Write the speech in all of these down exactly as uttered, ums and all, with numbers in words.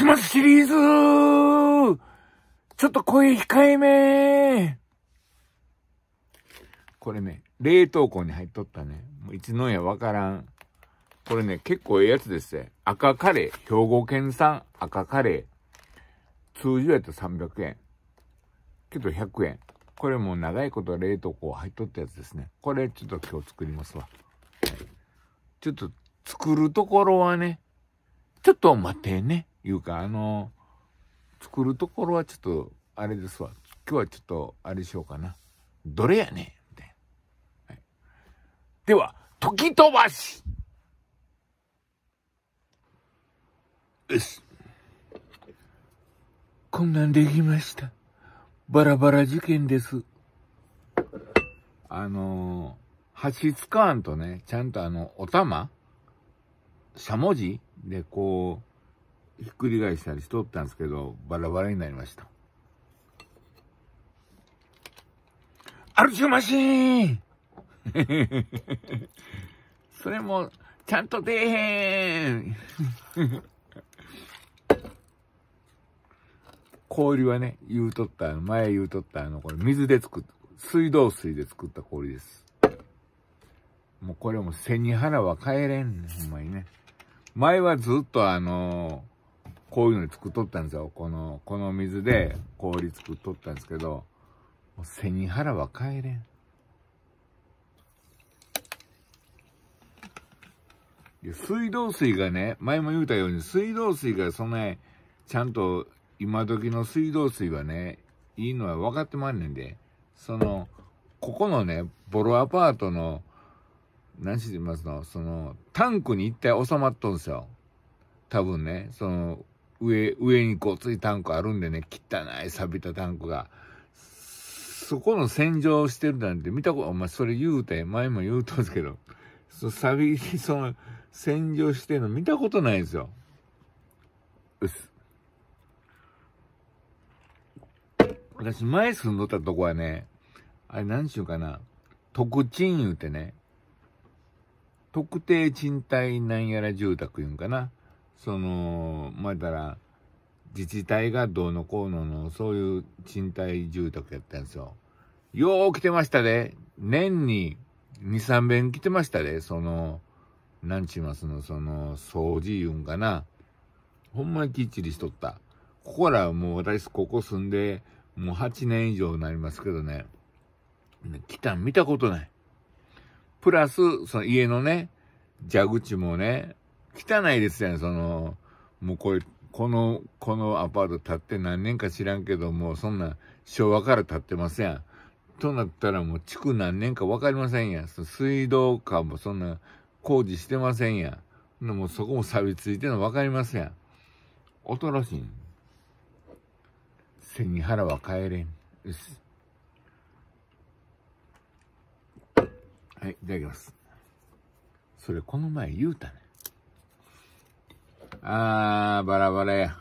マスシリーズちょっと声控えめ。これね、冷凍庫に入っとったね。もういつのやわからん。これね、結構ええやつですね。赤カレー。兵庫県産赤カレー。通常やったらさんびゃくえん。けどひゃくえん。これもう長いこと冷凍庫入っとったやつですね。これちょっと今日作りますわ。はい、ちょっと作るところはね、ちょっと待ってね。いうか、あの、作るところはちょっと、あれですわ。今日はちょっと、あれしようかな。どれやねん。みたいな。はい、では、時飛ばしよし。こんなんできました。バラバラ受験です。あのー、箸使わんとね、ちゃんとあの、お玉しゃもじでこう、ひっくり返したりしとったんですけど、バラバラになりました。アルチューマシーンそれも、ちゃんと出えへん氷はね、言うとった、前言うとったあの、これ水で作った、水道水で作った氷です。もうこれも背に腹は帰れんね、ほんまにね。前はずっとあのー、こういうの作っとったんですよ。この、この水で氷作っとったんですけど、もう背に腹は帰れん。いや、水道水がね、前も言うたように、水道水がそんな、ちゃんと、今時の水道水はね、いいのは分かってまんねんで。その、ここのね、ボロアパートの、何してますの、その、タンクに一体収まっとんすよ。多分ね、その、上、上にごついタンクあるんでね、汚い錆びたタンクが。そこの洗浄してるなんて見たこと、お前それ言うて、前も言うとんですけど、そ錆び、その、洗浄してるの見たことないんですよ。うっす。私前住んどったとこはね、あれ何しようかな、特賃言うてね、特定賃貸なんやら住宅言うんかな。その、まあ、だら、自治体がどうのこうのの、そういう賃貸住宅やったんですよ。よう来てましたで。年にに、さんべん来てましたで。その、なんちますの、その、掃除言うんかな。ほんまにきっちりしとった。ここらもう私ここ住んで、もうはちねん以上になりますけどね。来たん見たことない。プラス、その家のね、蛇口もね、汚いですよね、その、もうこれ、この、このアパート建って何年か知らんけども、そんな昭和から建ってますやん。となったらもう築何年か分かりませんやん。水道管もそんな工事してませんやん。もうそこも錆びついてるの分かりますやん。恐ろしい。背に腹は帰れん。よし。はい、いただきます。それこの前言うたね。あー、バラバラや。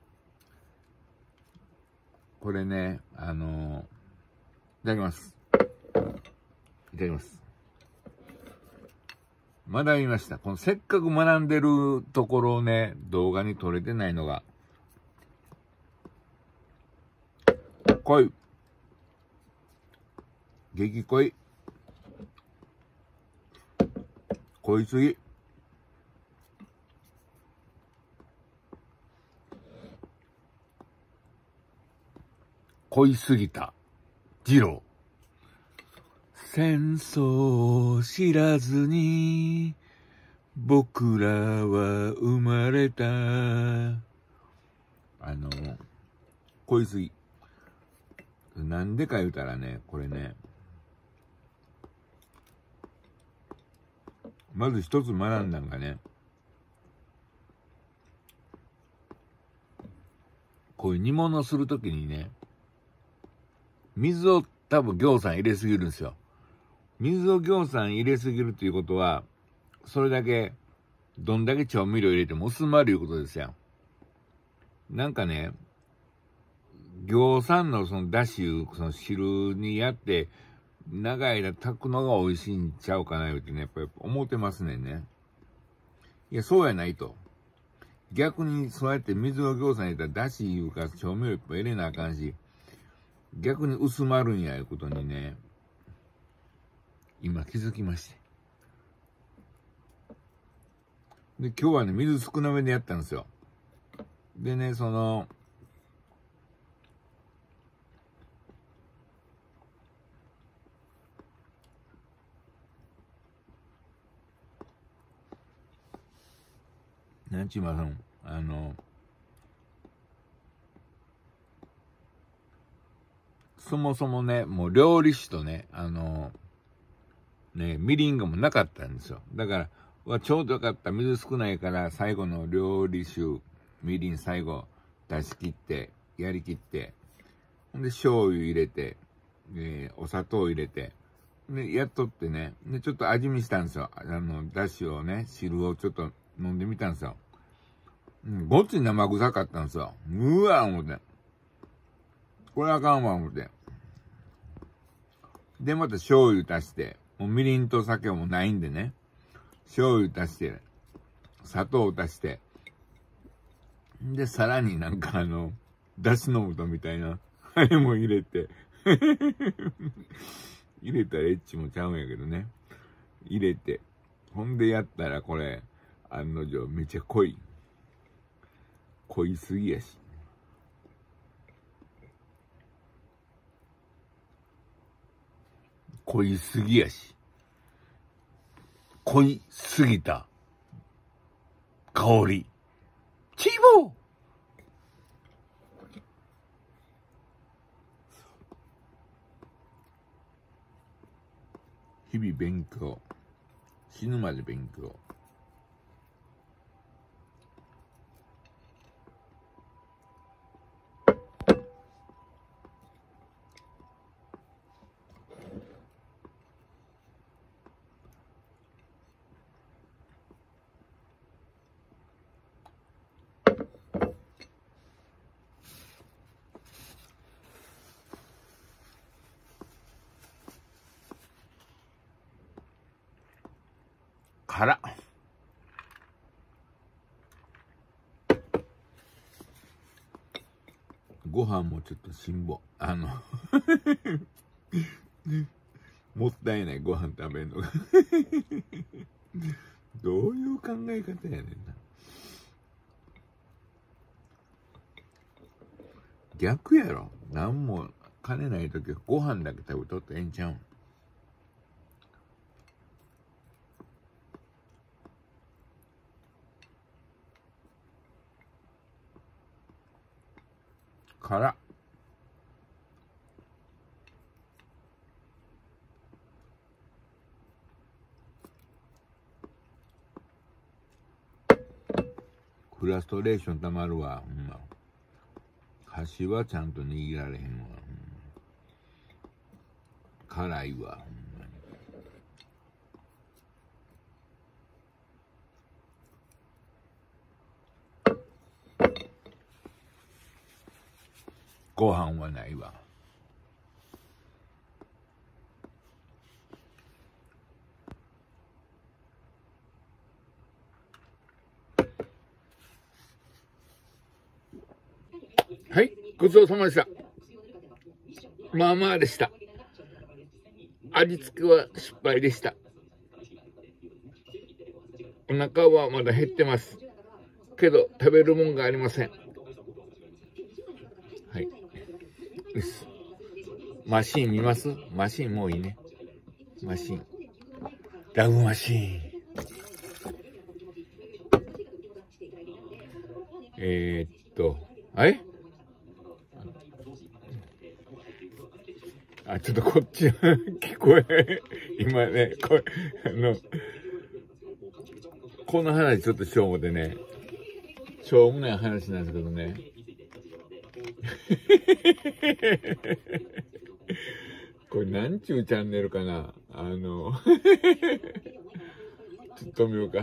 これね、あのー、いただきます。いただきます。学びました。このせっかく学んでるところをね、動画に撮れてないのが、濃い。激濃い。濃いすぎ。濃いすぎた。二郎。戦争を知らずに、僕らは生まれた。あの、濃いすぎ。なんでか言うたらね、これね、まず一つ学んだんがね、こういう煮物するときにね、水を多分行さん入れすぎるんですよ。水を行さん入れすぎるっていうことは、それだけ、どんだけ調味料入れても薄まるいうことですよ。なんかね、行さんのそのだしいう、その汁にやって、長い間炊くのが美味しいんちゃうかな言うてね、やっぱり思ってますねんね。いや、そうやないと。 逆にそうやって水をぎょうさん入れたら、だしいうか調味料いっぱい入れなあかんし、逆に薄まるんやいうことにね、今気づきまして。で、今日はね、水少なめでやったんですよ。でね、その、なんちゅうまさん、あの、そもそもね、もう料理酒とね、あの、ね、みりんがもなかったんですよ。だから、わちょうどよかった。水少ないから、最後の料理酒、みりん最後出し切って、やりきって、で、醤油入れて、えー、お砂糖入れて、で、やっとってね、で、ちょっと味見したんですよ。あの、だしをね、汁をちょっと飲んでみたんですよ。うん、ごっつい生臭かったんですよ。うわー思って。これあかんわ思って。で、また醤油足して、もうみりんと酒もないんでね、醤油足して、砂糖足して、で、さらになんかあの、だしの素みたいな、あれも入れて、入れたらエッチもちゃうんやけどね。入れて、ほんでやったらこれ、案の定めちゃ濃い。濃いすぎやし。濃いすぎやし。濃いすぎた香り。チボー日々勉強。死ぬまで勉強。辛っ。ご飯もちょっと辛抱。あの、もったいないご飯食べるのが。どういう考え方やねんな。逆やろ。なんも金ないときはご飯だけ食べとってええんちゃうん。辛っ。フラストレーションたまるわ、ほんま。箸はちゃんと握られへんわ。辛いわ、ほんまに。ご飯はないわ。はい、ごちそうさまでした。まあまあでした。味付けは失敗でした。お腹はまだ減ってます。けど、食べるもんがありません。はい。マシーン見ます？マシーンもういいね。マシーン。ラブマシーン。えー、っと、あれあ、ちょっとこっち聞こえ、今ね、これ、あの、この話ちょっとしょうもでね、しょうもない話なんですけどね。これなんちゅうチャンネルかな、あの、ちょっと止めようか。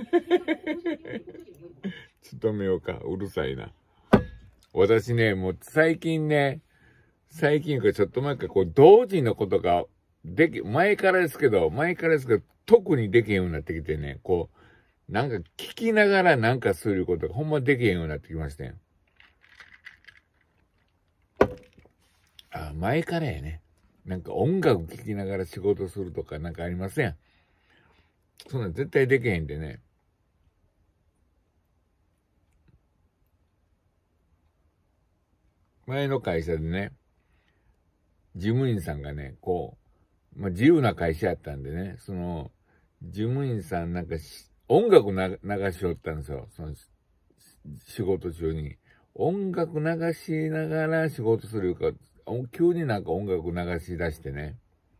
ちょっと止めようか。うるさいな。私ね、もう最近ね、最近かちょっと前からこう同時のことができ、前からですけど、前からですけど、特にできへんようになってきてね、こなんか聞きながらなんかすることがほんまできへんようになってきましたよ。あ、前からやね。なんか音楽聴きながら仕事するとかなんかありません。そんなん絶対できへんでね。前の会社でね、事務員さんがね、こう、まあ、自由な会社やったんでね、その、事務員さんなんか音楽な流しよったんですよ。その仕事中に。音楽流しながら仕事するか、急になんか音楽流し出してね。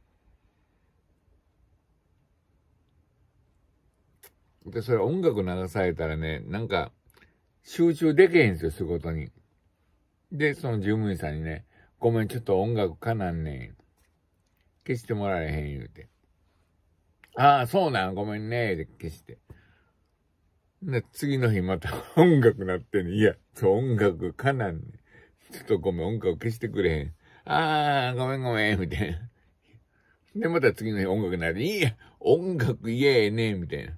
で、それ音楽流されたらね、なんか集中できへんすよ、仕事に。で、その事務員さんにね、ごめん、ちょっと音楽かなんねん。消してもらえへん言うて。ああ、そうなん、ごめんね、で消して。で、次の日また音楽なってんねん。いや、そう、音楽かなんねん。ちょっとごめん、音楽消してくれへん。ああ、ごめんごめん、みたいな。で、また次の日音楽なって、いや、音楽言えねみたいな。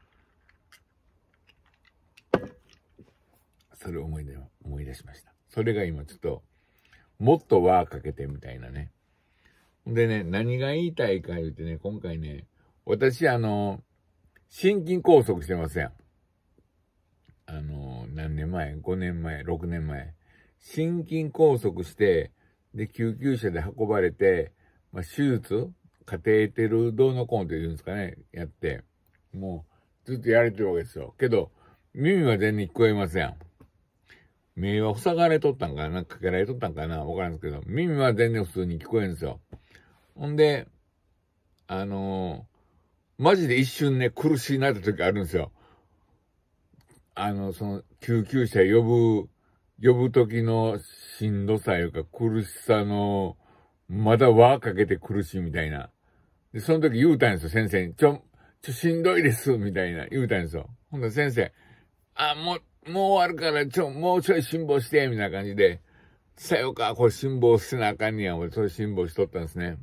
それを思い出、思い出しました。それが今ちょっと、もっと輪かけてみたいなね。でね、何が言いたいか言うてね、今回ね、私あの、心筋梗塞してません。あの、何年前 ?ご 年前、ろくねんまえ。心筋梗塞して、で、救急車で運ばれて、まあ、手術カテーテルどうのコーンって言うんですかね、やって、もう、ずっとやれてるわけですよ。けど、耳は全然聞こえません。目は塞がれとったんかな、なんかかけられとったんかな、わからんですけど、耳は全然普通に聞こえるんですよ。ほんで、あのー、マジで一瞬ね、苦しいなって時あるんですよ。あの、その、救急車呼ぶ、呼ぶ時のしんどさいうか苦しさの、まだ輪かけて苦しいみたいな。で、その時言うたんですよ、先生に。ちょ、ちょ、しんどいです、みたいな。言うたんですよ。ほんで先生、あ、もう、もう終わるから、ちょ、もうちょい辛抱して、みたいな感じで、さよか、これ辛抱せなあかんねや、俺、それ辛抱しとったんですね。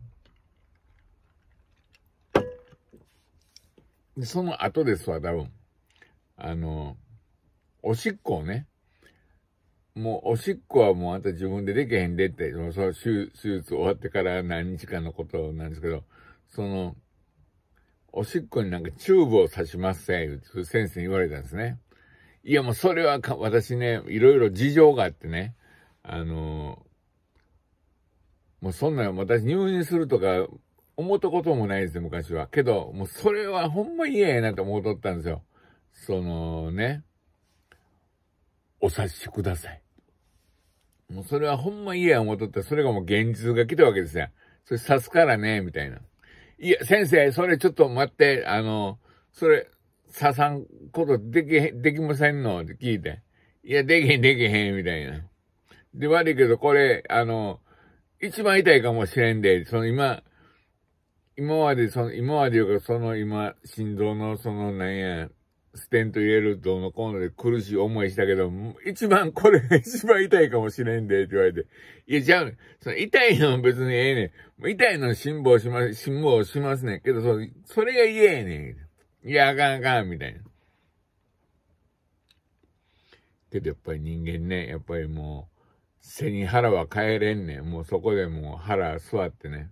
で、その後ですわ、多分。あの、おしっこをね、もう、おしっこはもうあんた自分でできへんでって、その、その手術終わってから何日間のことなんですけど、その、おしっこになんかチューブを刺しますせ、って先生に言われたんですね。いや、もうそれはか、私ね、いろいろ事情があってね、あの、もうそんな、私入院するとか、思ったこともないですよ、昔は。けど、もうそれはほんま嫌やなと思うとったんですよ。そのね、お察しください。もうそれはほんま嫌や思っとった。それがもう現実が来たわけですよ。それ刺すからね、みたいな。いや、先生、それちょっと待って、あの、それ、刺さんことできへん、できませんのって聞いて。いや、できへん、できへん、みたいな。で、悪いけど、これ、あの、一番痛いかもしれんで、その今、今まで、その、今まで言うか、その今、心臓の、その、なんや、ステント入れるどうのこうので苦しい思いしたけど、一番、これが一番痛いかもしれんで、って言われて。いや、じゃあ、その痛いの別にええねん。痛いの辛抱します、辛抱しますねん。けど、そそれが嫌やねん。いや、あかんあかん、みたいな。けどやっぱり人間ね、やっぱりもう、背に腹は変えれんねん。もうそこでもう腹座ってね。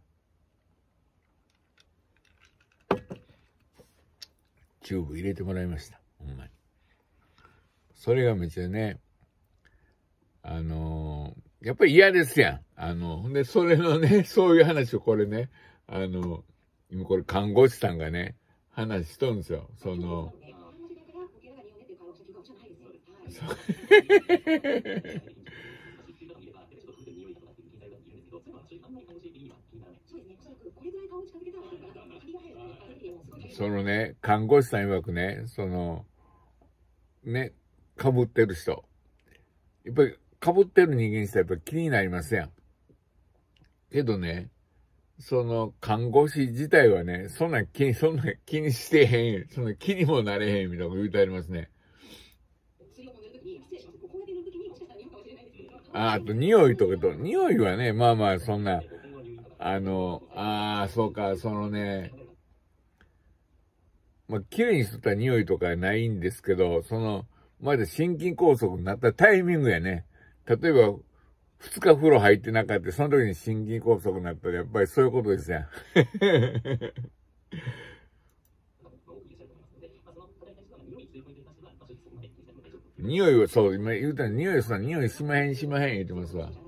チューブ入れてもらいました。ほんまに。それがめっちゃね、あのー、やっぱり嫌ですやん。あの、で、それのね、そういう話をこれね、あの、今これ看護師さんがね、話しとるんですよ。その、そのね、看護師さん曰くね、その、ね、被ってる人。やっぱり被ってる人間にしたらやっぱ気になりますやん。けどね、その看護師自体はね、そんな気に、そんな気にしてへん、そんな気にもなれへんみたいなこと言うてありますね。あ、あと匂いとかと、匂いはね、まあまあそんな、あの、ああ、そうか、そのね、 まあ、綺麗に吸った匂いとかないんですけど、その、まだ心筋梗塞になったタイミングやね。例えば、二日風呂入ってなかった、その時に心筋梗塞になったら、やっぱりそういうことですやん。匂いを、そう、今言うたら匂いさ、匂いしまへんしまへん言ってますわ。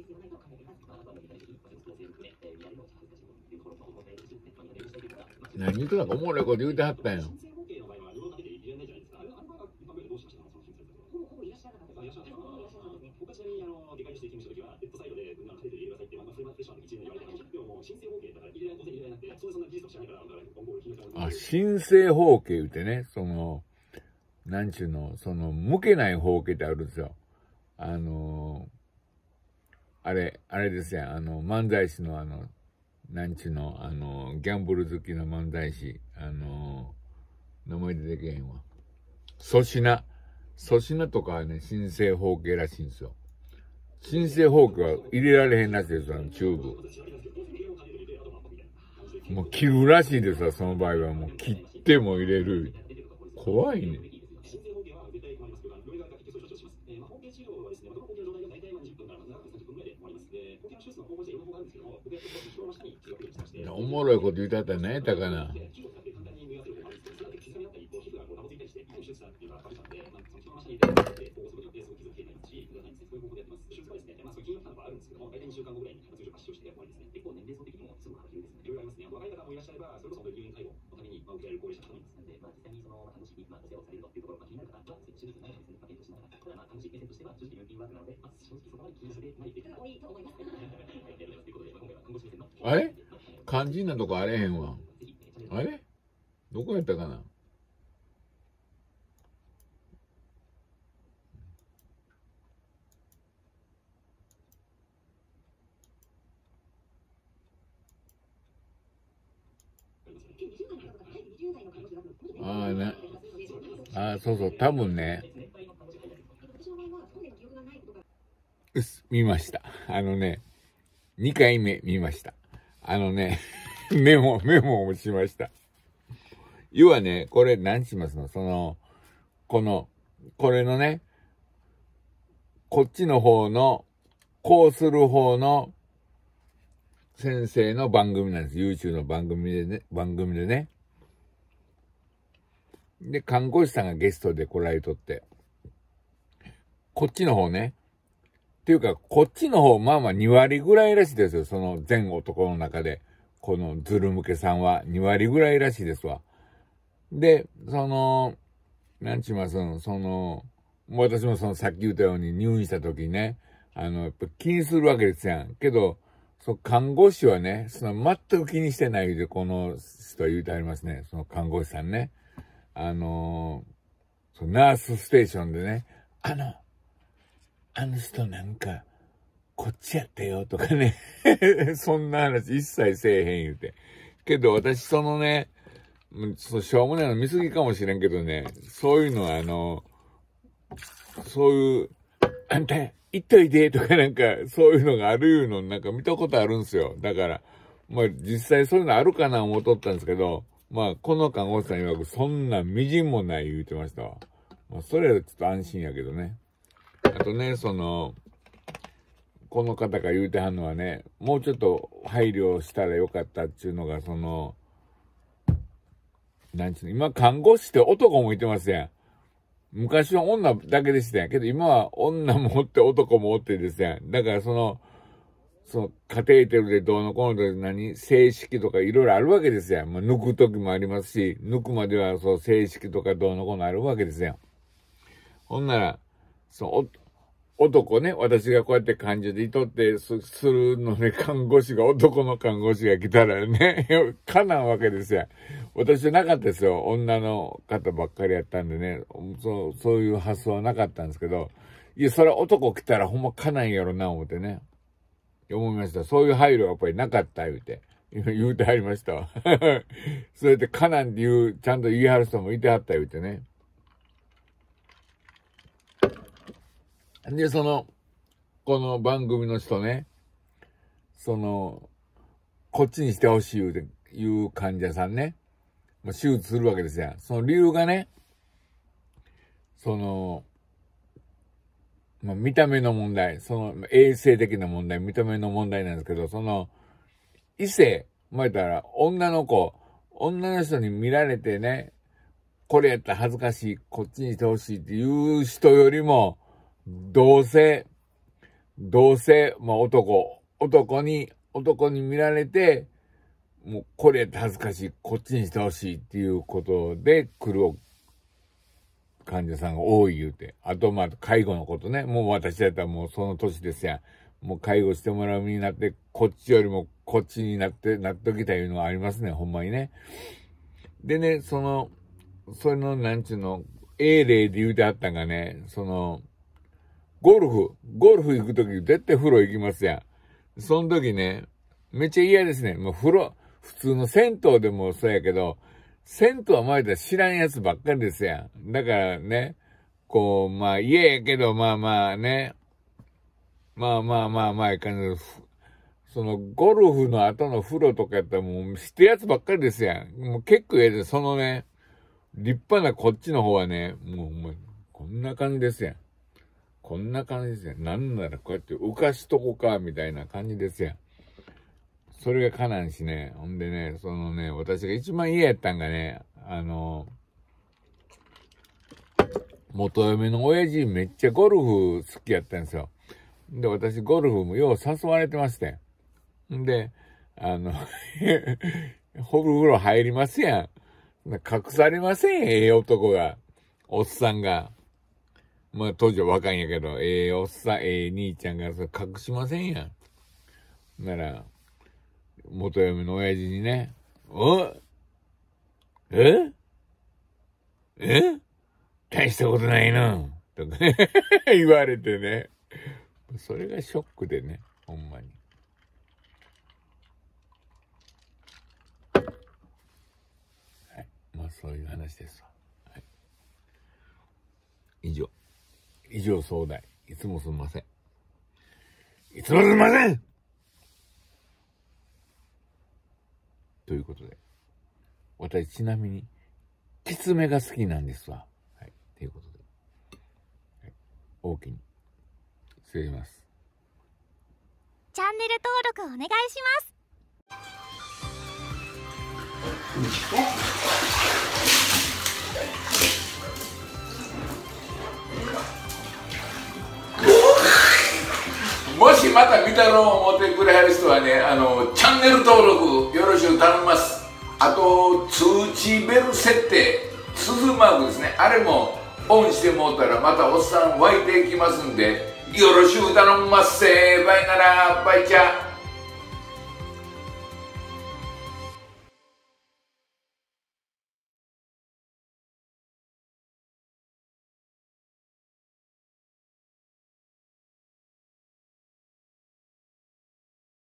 何言うとなんかおもろいこと言うてはったんよ。あ、新生包茎言うてね、その、なんちゅうの、その、向けない包茎ってあるんですよ。あのー、あれ、あれですやん、あの、漫才師のあの、なんちゅうの、あの、ギャンブル好きの漫才師、あの、名前出てけへんわ。粗品。粗品とかはね、新生包茎らしいんですよ。新生包茎は入れられへんらしいですよ、あのチューブ。もう切るらしいですわ、その場合は。もう切っても入れる。怖いね。おもろいこと言うたったら何やったかな。あれ肝心なとこあれへんわ。あれどこやったかな。ああね。ああ、そうそう、多分ね。うす、見ました。あのね、にかいめ見ました。あのね、メモ、メモをしました。要はね、これ何しますのその、この、これのね、こっちの方の、こうする方の先生の番組なんです。YouTube の番組でね、番組でね。で、看護師さんがゲストで来られとって、こっちの方ね。っていうか、こっちの方、まあまあに割ぐらいらしいですよ。その全男の中で。このズル向けさんはに割ぐらいらしいですわ。で、その、なんちゅうますの、その、私もそのさっき言ったように入院した時にね、あの、やっぱ気にするわけですやん。けど、その看護師はね、その全く気にしてないで、この人は言うてありますね。その看護師さんね。あのー、そのナースステーションでね、あの、あの人なんか、こっちやったよとかね。そんな話一切せえへん言うて。けど私そのね、そう、しょうもないの見過ぎかもしれんけどね、そういうのはあの、そういう、あんた、行っといてとかなんか、そういうのがあるいうのなんか見たことあるんすよ。だから、まあ実際そういうのあるかな思っとったんですけど、まあこの看護師さん曰くそんなみじんもない言うてましたわ。まあそれはちょっと安心やけどね。あとね、その、この方が言うてはんのはね、もうちょっと配慮したらよかったっていうのが、その、なんちゅうの、今看護師って男もいてますやん。昔は女だけでしたやん。けど今は女もおって男もおってですやん。だからその、そのカテーテルでどうのこうので何正式とかいろいろあるわけですやん。まあ、抜く時もありますし、抜くまではそう正式とかどうのこうのあるわけですやん。ほんなら、そう、男ね、私がこうやって患者でいとってするのね、看護師が、男の看護師が来たらね、かなんわけですよ。私じゃなかったですよ。女の方ばっかりやったんでね、そう、そういう発想はなかったんですけど、いや、それは男来たらほんまかなんやろな、思ってね。思いました。そういう配慮がやっぱりなかった、言うて。言うてはりましたわ。そうやってかなんって言う、ちゃんと言い張る人もいてはった、言うてね。で、その、この番組の人ね、その、こっちにしてほしい言うて、いう患者さんね。 まあ、手術するわけですよ。その理由がね、その、まあ、見た目の問題、その衛生的な問題、見た目の問題なんですけど、その、異性、まあ、言ったら女の子、女の人に見られてね、これやったら恥ずかしい、こっちにしてほしいっていう人よりも、同性、同性、まあ、男、男に、男に見られて、もうこれやったら恥ずかしい、こっちにしてほしいっていうことで来る患者さんが多い言うて。あと、まあ、介護のことね。もう私だったらもうその年ですやん。もう介護してもらう身になって、こっちよりもこっちになって、なっときたいいうのがありますね、ほんまにね。でね、その、それの、なんちゅうの、ええ例で言うてあったんがね、その、ゴルフ、ゴルフ行くとき絶対風呂行きますやん。その時ね、めっちゃ嫌ですね。もう風呂、普通の銭湯でもそうやけど、銭湯は前だ知らんやつばっかりですやん。だからね、こう、まあ嫌やけど、まあまあね、まあまあまあまあいかんけど、そのゴルフの後の風呂とかやったらもう知ってるやつばっかりですやん。もう結構嫌で、そのね、立派なこっちの方はね、もう、もうこんな感じですやん。こんな感じですやん。なんならこうやって浮かしとこか、みたいな感じですやん。それがかなんしね。ほんでね、そのね、私が一番嫌やったんがね、あの、元嫁の親父めっちゃゴルフ好きやったんですよ。で、私ゴルフもよう誘われてまして。んで、あの、ホブ風呂入りますやん。隠されません、ええ男が。おっさんが。まあ当時は若いんやけど、ええおっさん、ええ兄ちゃんがそれ隠しませんやん。なら、元嫁の親父にね、おええ大したことないなとか言われてね。それがショックでね、ほんまに。はい。まあそういう話ですわ。はい。以上。以上壮大。いつもすみません。いつもすみませんということで。私ちなみに、きつめが好きなんですわ。はい。ということで。はい、大きに。失礼します。 チャンネル登録お願いします。 もしまた見たろう思ってくれはる人はね、あのチャンネル登録よろしく頼みます。あと通知ベル設定、鈴マークですね、あれもオンしてもうたらまたおっさん湧いていきますんで、よろしく頼みますせー。バイなら、バイチャー。